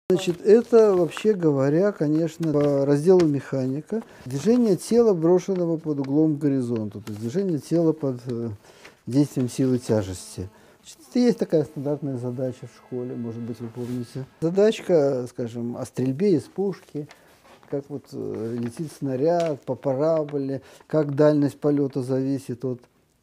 Значит, это, вообще говоря, конечно, по разделу механика, движение тела, брошенного под углом к горизонту, то есть движение тела под действием силы тяжести. Значит, есть такая стандартная задача в школе, может быть, вы помните. Задачка, скажем, о стрельбе из пушки, как вот летит снаряд по параболе, как дальность полета зависит от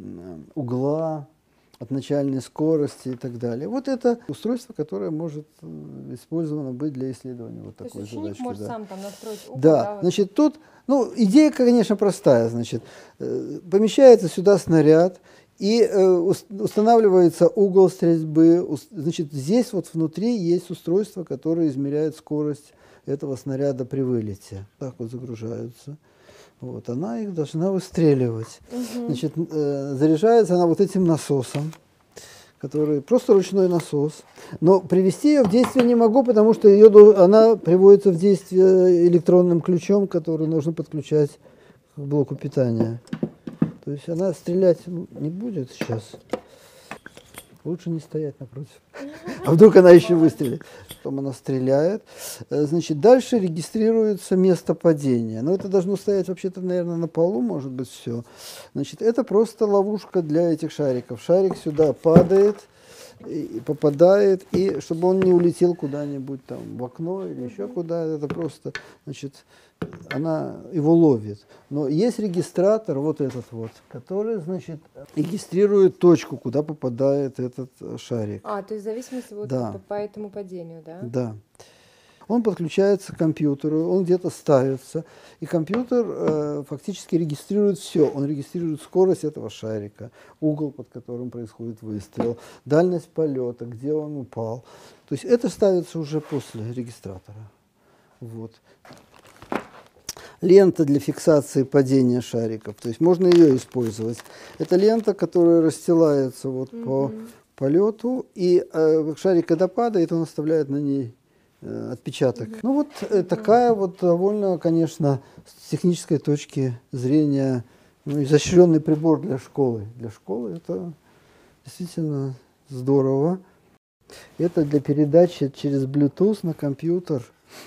угла, от начальной скорости и так далее. Вот это устройство, которое может использовано быть для исследования вот такой задачки. То есть ученик может сам там настроить угол? Да, значит, тут, ну, идея, конечно, простая, значит, помещается сюда снаряд, и устанавливается угол стрельбы, значит, здесь вот внутри есть устройство, которое измеряет скорость этого снаряда при вылете. Так вот загружаются. Вот, она их должна выстреливать. Значит, заряжается она вот этим насосом, который просто ручной насос. Но привести ее в действие не могу, потому что она приводится в действие электронным ключом, который нужно подключать к блоку питания. То есть она стрелять не будет сейчас. Лучше не стоять напротив. А вдруг она еще выстрелит? Потом она стреляет. Значит, дальше регистрируется место падения. Но это должно стоять вообще-то, наверное, на полу, может быть, все. Значит, это просто ловушка для этих шариков. Шарик сюда падает, и попадает, и чтобы он не улетел куда-нибудь там в окно или еще куда, это просто, значит, она его ловит. Но есть регистратор, вот этот вот, который, значит, регистрирует точку, куда попадает этот шарик. То есть в зависимости вот Да. по этому падению, да? Да. Он подключается к компьютеру, он где-то ставится, и компьютер фактически регистрирует все. Он регистрирует скорость этого шарика, угол, под которым происходит выстрел, дальность полета, где он упал. То есть это ставится уже после регистратора. Вот. Лента для фиксации падения шариков, то есть можно ее использовать. Это лента, которая расстилается вот по полету, и шарик, когда падает, он оставляет на ней отпечаток. Ну вот такая вот довольно, конечно, с технической точки зрения, изощренный прибор для школы. Для школы это действительно здорово. Это для передачи через Bluetooth на компьютер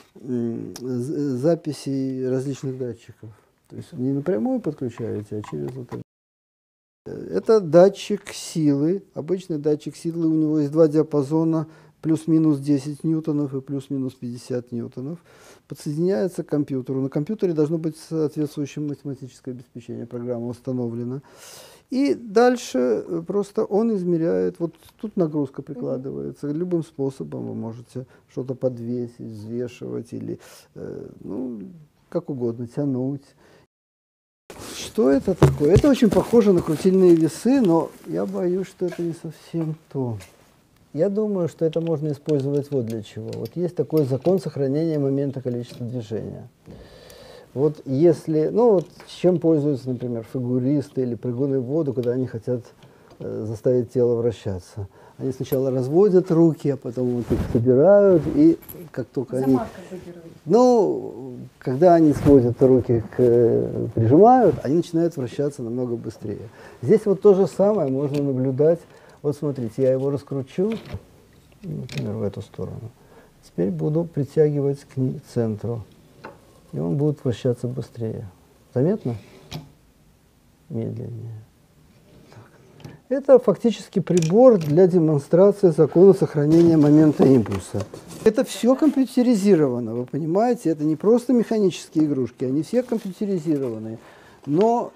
записей различных датчиков. То есть не напрямую подключаете, а через вот это. Это датчик силы. Обычный датчик силы, у него есть два диапазона, плюс-минус 10 ньютонов и плюс-минус 50 ньютонов. Подсоединяется к компьютеру. На компьютере должно быть соответствующее математическое обеспечение, программа установлена. И дальше просто он измеряет, вот тут нагрузка прикладывается, любым способом вы можете что-то подвесить, взвешивать или, ну, как угодно, тянуть. Что это такое? Это очень похоже на крутильные весы, но я боюсь, что это не совсем то. Я думаю, что это можно использовать вот для чего. Вот есть такой закон сохранения момента количества движения. Вот если, ну вот чем пользуются, например, фигуристы или прыгуны в воду, когда они хотят заставить тело вращаться. Они сначала разводят руки, а потом вот их собирают, и как только они... Ну, когда они сводят руки, прижимают, они начинают вращаться намного быстрее. Здесь вот то же самое можно наблюдать. Вот смотрите, я его раскручу, например, в эту сторону. Теперь буду притягивать к центру, и он будет вращаться быстрее. Заметно? Медленнее. Так. Это фактически прибор для демонстрации закона сохранения момента импульса. Это все компьютеризировано, вы понимаете? Это не просто механические игрушки, они все компьютеризированные. Но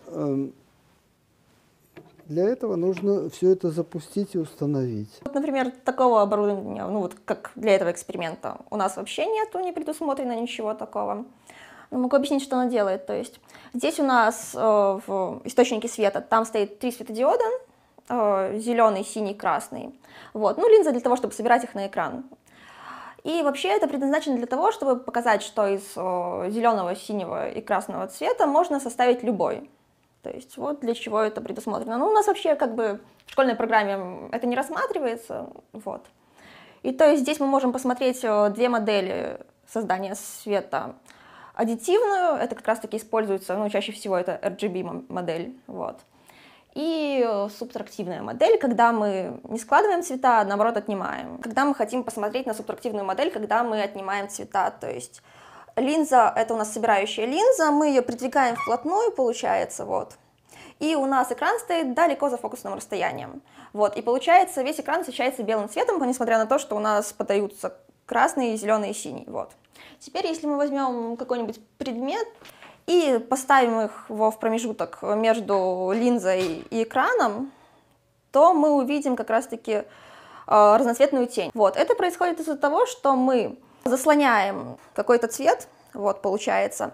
для этого нужно все это запустить и установить. Вот, например, такого оборудования, ну вот как для этого эксперимента, у нас вообще нету, не предусмотрено ничего такого. Но могу объяснить, что она делает. То есть здесь у нас в источнике света, там стоит 3 светодиода, зеленый, синий, красный. Вот. Ну, линза для того, чтобы собирать их на экран. И вообще это предназначено для того, чтобы показать, что из зеленого, синего и красного цвета можно составить любой. То есть вот для чего это предусмотрено. Ну, у нас вообще как бы в школьной программе это не рассматривается. Вот. И то есть здесь мы можем посмотреть 2 модели создания света. Аддитивную, это как раз таки используется, ну, чаще всего это RGB модель. Вот. И субтрактивная модель, когда мы не складываем цвета, а наоборот отнимаем. Когда мы хотим посмотреть на субтрактивную модель, когда мы отнимаем цвета, то есть линза — это у нас собирающая линза, мы ее придвигаем вплотную, получается, вот. И у нас экран стоит далеко за фокусным расстоянием. Вот, и получается, весь экран освещается белым цветом, несмотря на то, что у нас подаются красный, зеленый и синий. Вот. Теперь, если мы возьмем какой-нибудь предмет и поставим его в промежуток между линзой и экраном, то мы увидим как раз-таки разноцветную тень. Вот. Это происходит из-за того, что мы заслоняем какой-то цвет, вот, получается,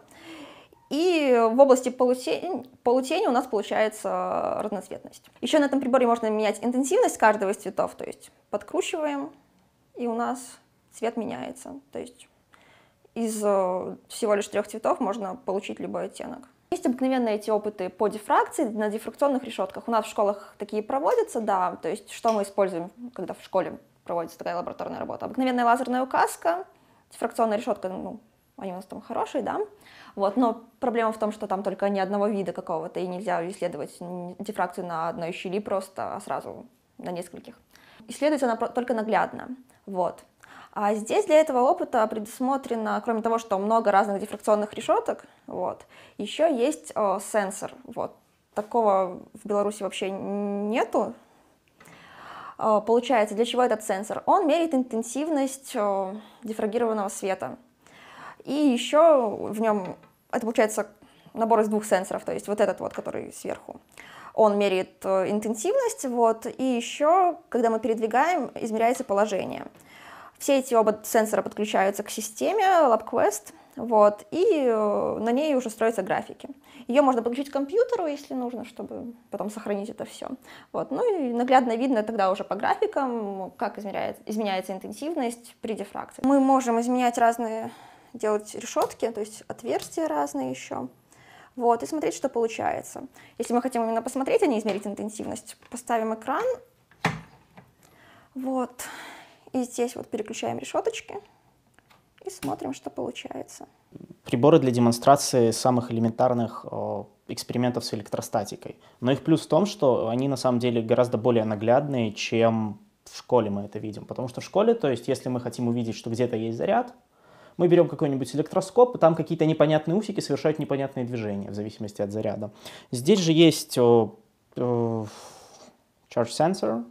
и в области полутени у нас получается разноцветность. Еще на этом приборе можно менять интенсивность каждого из цветов, то есть подкручиваем, и у нас цвет меняется. То есть из всего лишь 3 цветов можно получить любой оттенок. Есть обыкновенно эти опыты по дифракции на дифракционных решетках. У нас в школах такие проводятся, да, то есть что мы используем, когда в школе проводится такая лабораторная работа. Обыкновенная лазерная указка, дифракционная решетка, ну, они у нас там хорошие, да, вот, но проблема в том, что там только не одного вида какого-то, и нельзя исследовать дифракцию на одной щели просто, а сразу на нескольких. Исследуется она только наглядно, вот. А здесь для этого опыта предусмотрено, кроме того, что много разных дифракционных решеток, вот, еще есть сенсор, вот. Такого в Беларуси вообще нету. Получается, для чего этот сенсор? Он меряет интенсивность дифрагированного света. И еще в нем, это получается набор из 2 сенсоров, то есть вот этот вот, который сверху, он меряет интенсивность, вот, и еще, когда мы передвигаем, измеряется положение. Все эти оба сенсора подключаются к системе LabQuest, вот, и на ней уже строятся графики. Ее можно подключить к компьютеру, если нужно, чтобы потом сохранить это все. Вот. Ну и наглядно видно тогда уже по графикам, как изменяется интенсивность при дифракции. Мы можем изменять делать решетки, то есть отверстия разные еще. Вот, и смотреть, что получается. Если мы хотим именно посмотреть, а не измерить интенсивность, поставим экран. Вот. И здесь вот переключаем решеточки и смотрим, что получается. Приборы для демонстрации самых элементарных экспериментов с электростатикой. Но их плюс в том, что они на самом деле гораздо более наглядные, чем в школе мы это видим. Потому что в школе, то есть если мы хотим увидеть, что где-то есть заряд, мы берем какой-нибудь электроскоп, и там какие-то непонятные усики совершают непонятные движения в зависимости от заряда. Здесь же есть charge sensor,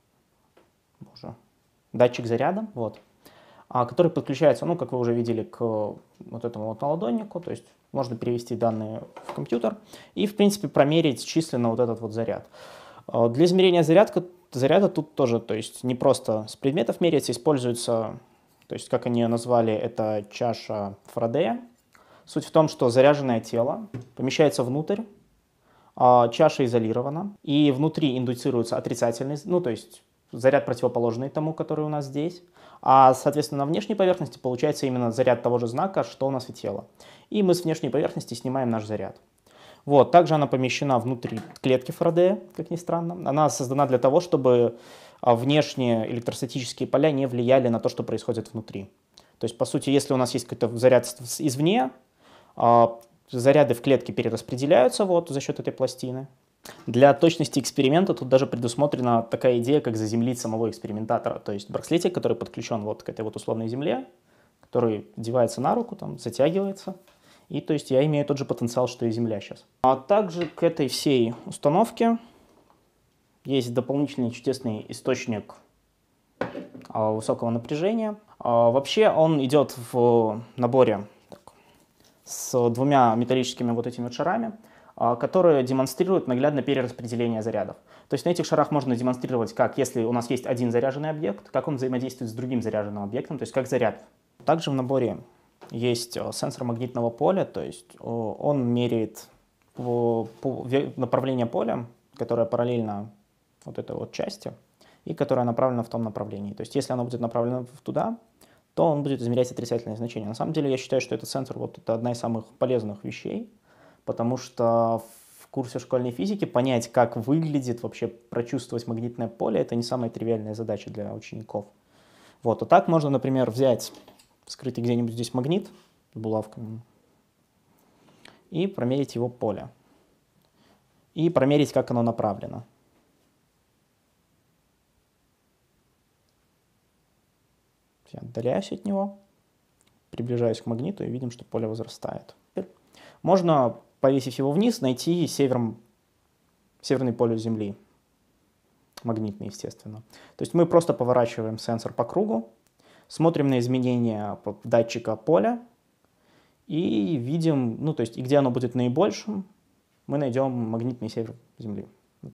датчик заряда, вот, который подключается, ну, как вы уже видели, к вот этому вот наладоннику, то есть можно перевести данные в компьютер и, в принципе, промерить численно вот этот вот заряд. Для измерения заряда тут тоже, то есть не просто с предметов меряется, используется, то есть, как они ее назвали, это чаша Фарадея. Суть в том, что заряженное тело помещается внутрь, чаша изолирована, и внутри индуцируется отрицательный, ну, то есть заряд противоположный тому, который у нас здесь, а, соответственно, на внешней поверхности получается именно заряд того же знака, что у нас и тело. И мы с внешней поверхности снимаем наш заряд. Вот, также она помещена внутри клетки Фарадея, как ни странно. Она создана для того, чтобы внешние электростатические поля не влияли на то, что происходит внутри. То есть, по сути, если у нас есть какой-то заряд извне, заряды в клетке перераспределяются вот за счет этой пластины. Для точности эксперимента тут даже предусмотрена такая идея, как заземлить самого экспериментатора. То есть браслетик, который подключен вот к этой вот условной земле, который одевается на руку, там, затягивается. И то есть я имею тот же потенциал, что и Земля сейчас. А также к этой всей установке есть дополнительный чудесный источник высокого напряжения. Вообще он идет в наборе с 2 металлическими вот этими вот шарами, которые демонстрируют наглядно перераспределение зарядов. То есть на этих шарах можно демонстрировать, как если у нас есть один заряженный объект, как он взаимодействует с другим заряженным объектом, то есть как заряд. Также в наборе есть сенсор магнитного поля, то есть он меряет направление поля, которое параллельно вот этой вот части, и которое направлено в том направлении. То есть если оно будет направлено туда, то он будет измерять отрицательные значения. На самом деле я считаю, что этот сенсор вот, это одна из самых полезных вещей, потому что в курсе школьной физики понять, как выглядит, вообще прочувствовать магнитное поле, это не самая тривиальная задача для учеников. Вот. А так можно, например, взять скрытый где-нибудь здесь магнит с булавками и промерить его поле. и промерить, как оно направлено. Я отдаляюсь от него, приближаюсь к магниту и видим, что поле возрастает. Можно, повесив его вниз, найти северный полюс Земли. Магнитный, естественно. То есть мы просто поворачиваем сенсор по кругу, смотрим на изменения датчика поля и видим, ну, то есть, и где оно будет наибольшим, мы найдем магнитный север Земли.